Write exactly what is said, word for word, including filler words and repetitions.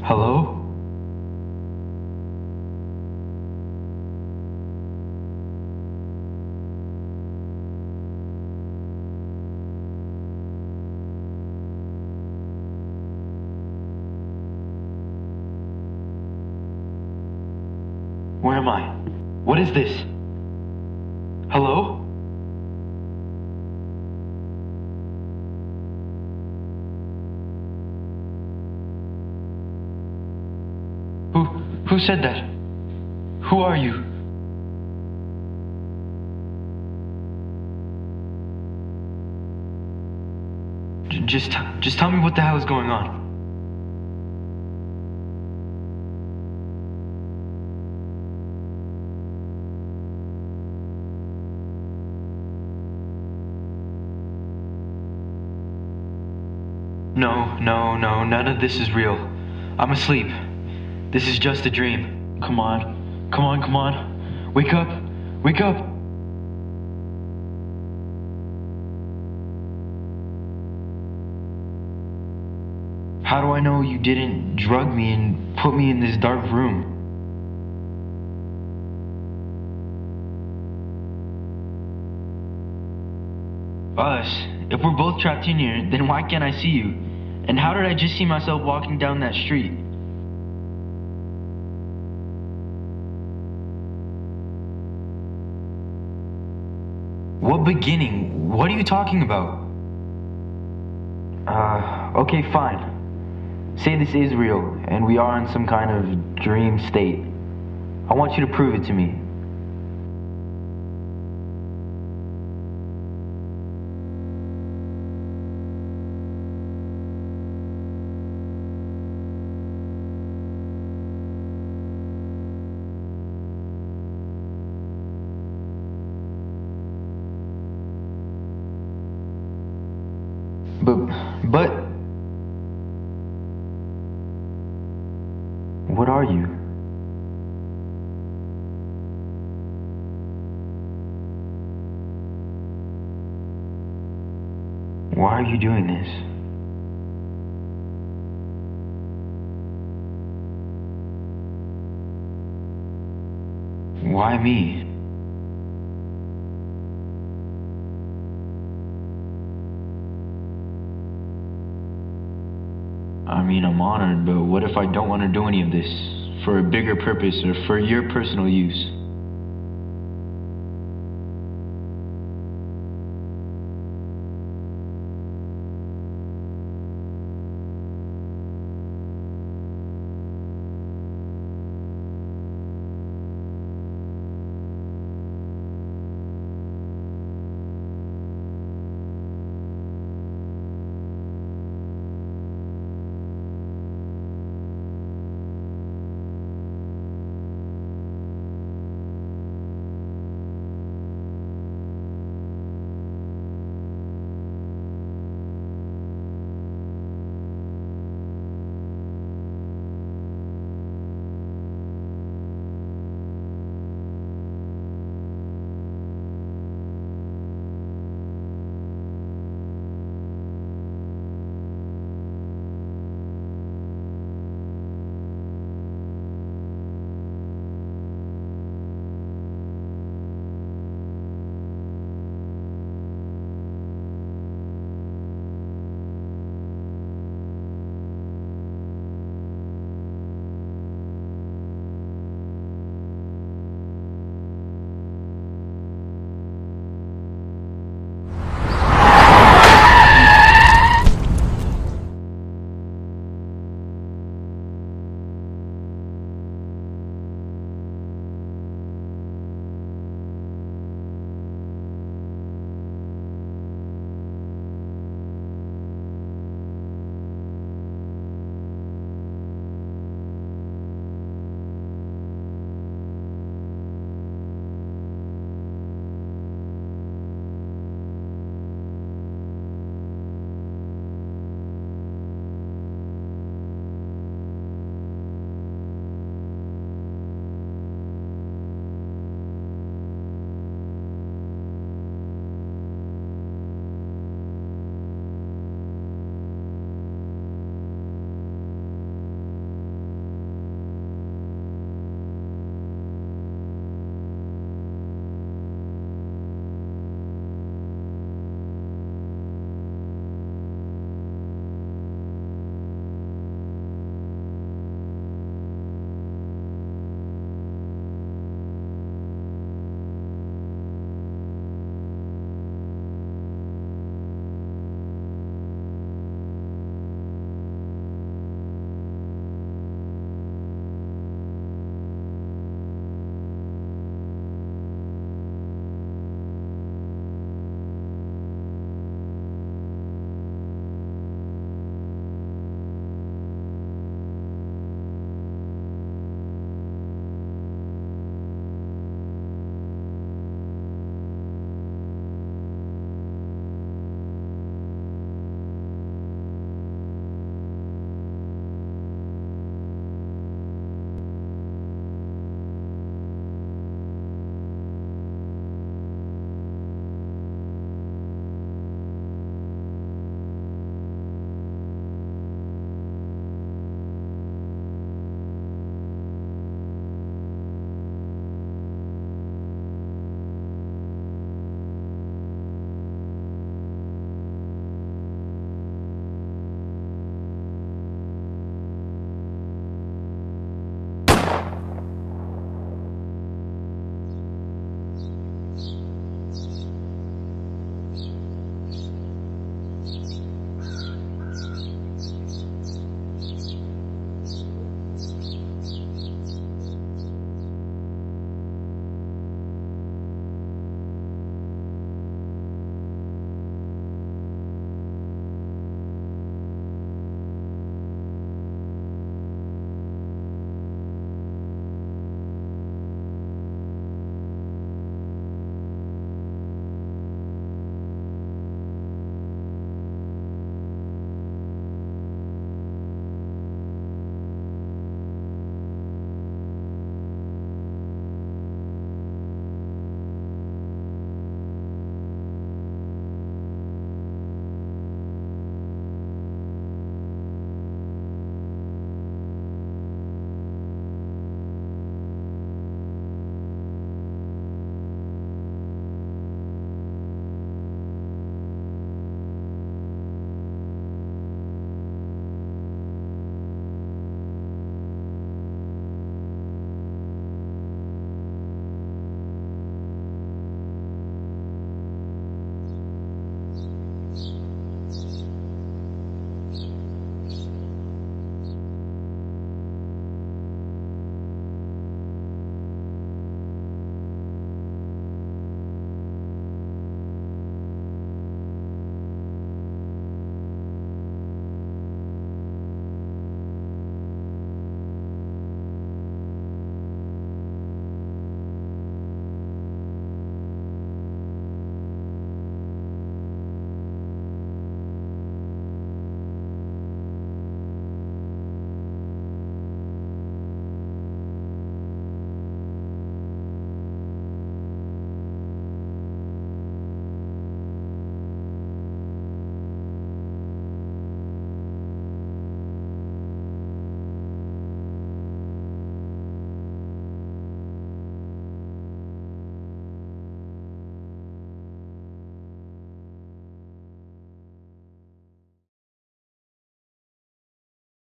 Hello? Where am I? What is this? Hello? Who, who said that? Who are you? J- just, just tell me what the hell is going on. No, no, no, none of this is real. I'm asleep. This is just a dream. Come on, come on, come on. Wake up, wake up. How do I know you didn't drug me and put me in this dark room? Us? If we're both trapped in here, then why can't I see you? And how did I just see myself walking down that street? What beginning? What are you talking about? Uh, okay, fine. Say this is real, and we are in some kind of dream state. I want you to prove it to me. But, but, what are you? Why are you doing this? Why me? I mean, I'm honored, but what if I don't want to do any of this for a bigger purpose or for your personal use?